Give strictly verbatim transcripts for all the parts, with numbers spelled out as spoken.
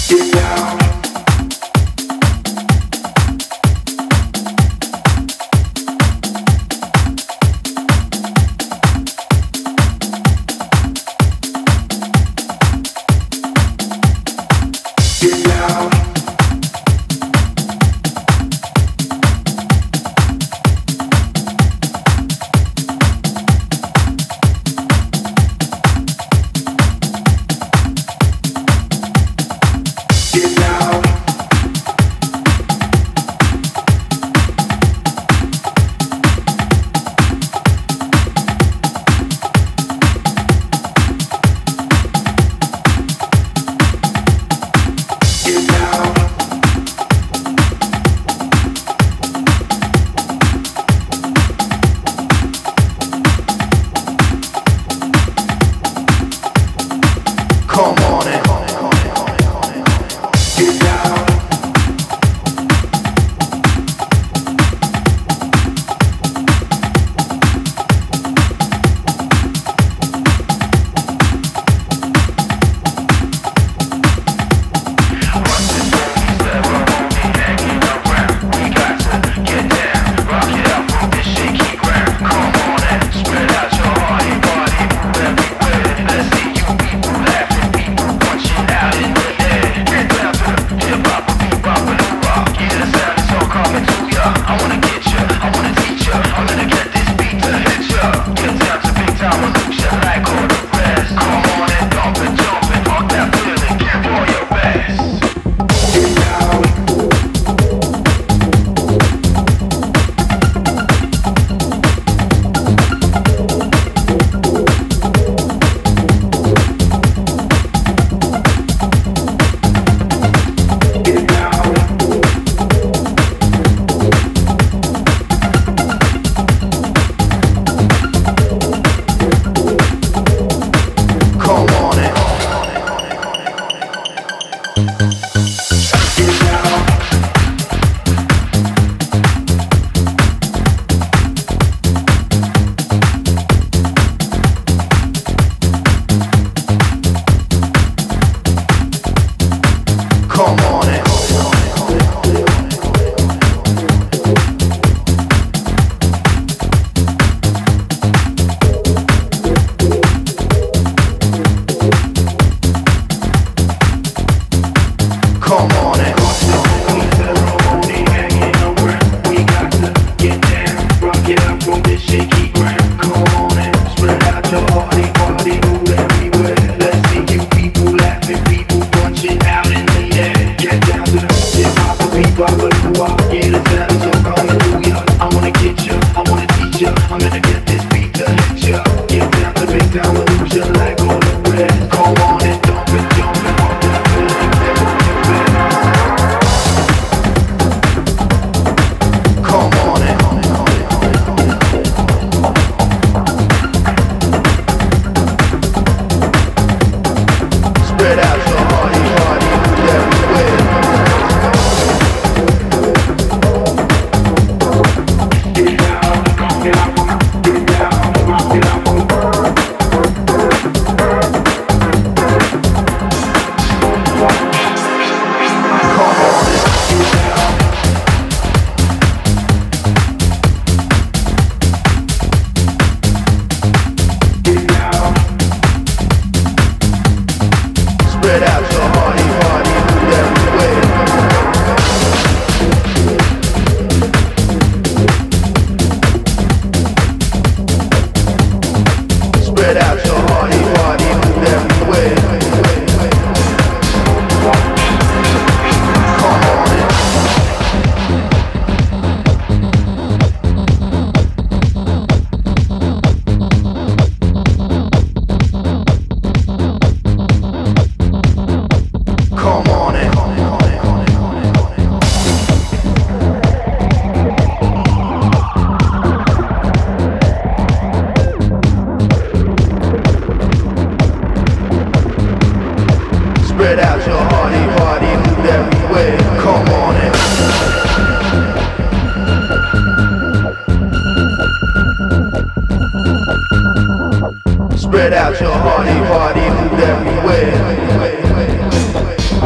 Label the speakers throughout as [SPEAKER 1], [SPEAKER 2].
[SPEAKER 1] Spread out your hearty party, move everywhere.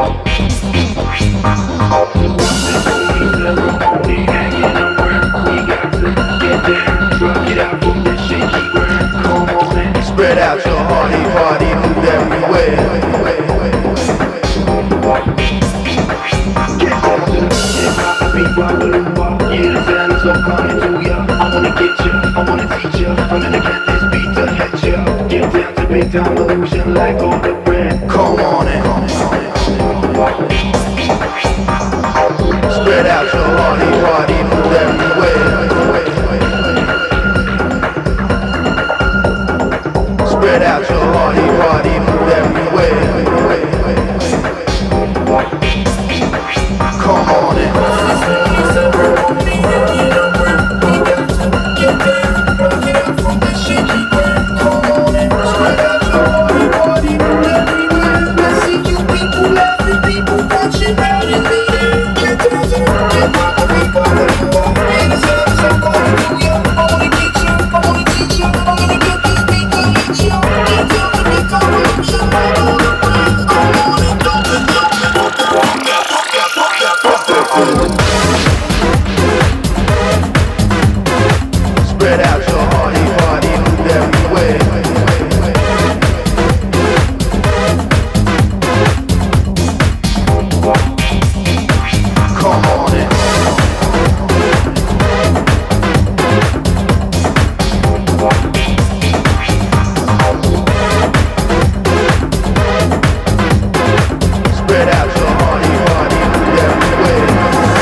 [SPEAKER 1] Spread out your hearty, party, move everywhere. Yeah, the sound is all coming to ya. I wanna get ya, I wanna teach ya. I'm gonna get this beat to hit ya. Get down to big time illusion like all the brand. Come on in. Spread out your hearty, party, move everywhere. Spread out your hearty, party, move everywhere. Come on in. Spread out your hearty, party, move everywhere. Come on in. Spread out your hearty, party, move everywhere.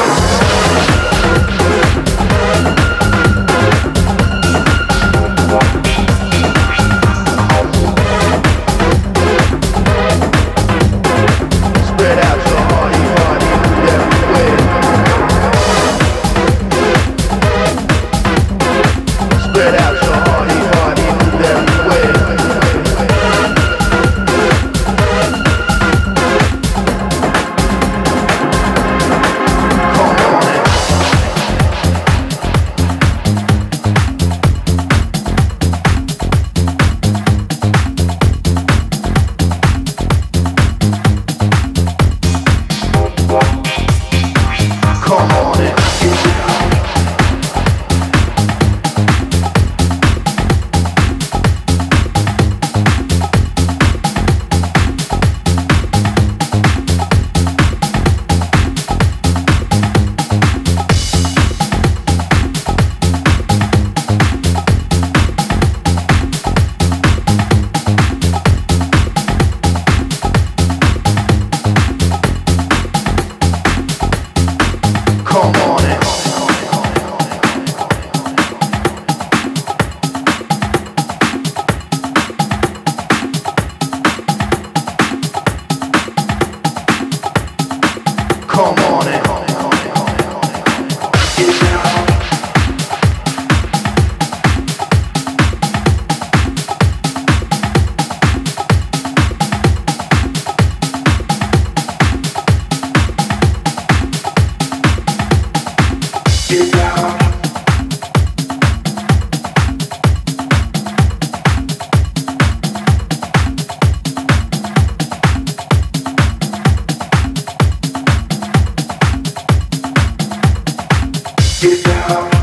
[SPEAKER 1] Spread out your hearty, party, move everywhere. Spread out your hearty, party, move everywhere. Come on in. Come on in. Come on in. Come on in. Get down. Get down. Get down.